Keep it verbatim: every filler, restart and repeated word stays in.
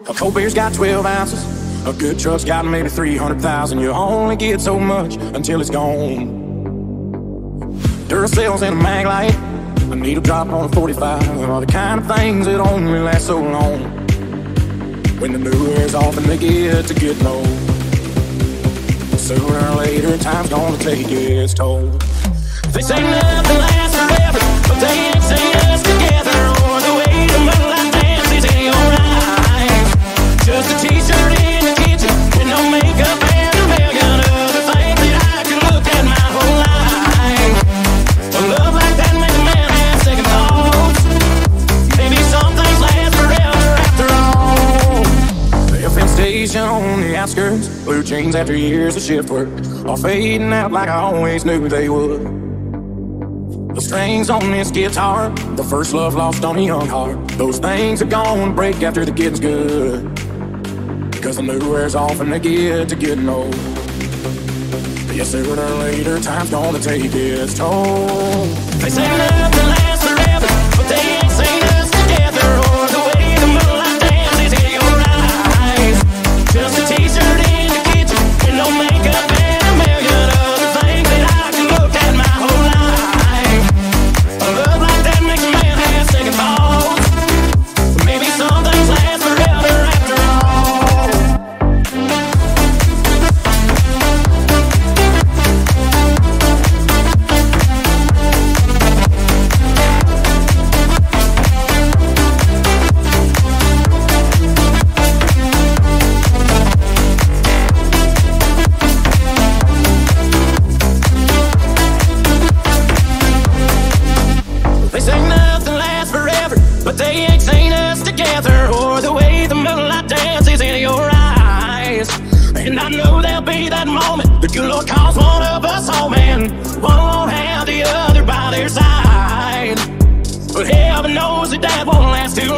A cold beer's got twelve ounces. A good truck's got maybe three hundred thousand. You only get so much until it's gone. Duracells in a mag light, a needle drop on a forty-five are the kind of things that only last so long. When the new wears off and they get to get low, sooner or later time's gonna take its toll. They say nothing lasts forever, but they ain't saying us together, or the way the moonlight dances in your eyes. Just a t-shirt in the kitchen with no makeup and a million other things that I could look at my whole life. A love like that makes a man have second thoughts. Maybe some things last forever after all. The F M station on the outskirts, blue jeans after years of shift work, are fading out like I always knew they would. The strings on this guitar, the first love lost on a young heart, those things are gonna break after the getting's good. Cause the new wears off and they get to getting old. Yes, sooner or later time's gonna take its toll. They say nothing lasts forever, but they ain't seen us together, or the way the moonlight dances in your eyes. Just a t-shirt in the kitchen with no makeup and a million other things that I can look at my whole life. A love like that makes a man have second thoughts. Maybe some things last forever after all. They say nothing lasts forever, but they ain't seen us together, or the way the moonlight dances in your eyes. And I know there'll be that moment the good Lord calls one of us home, and one won't have the other by their side. But heaven knows that that won't last too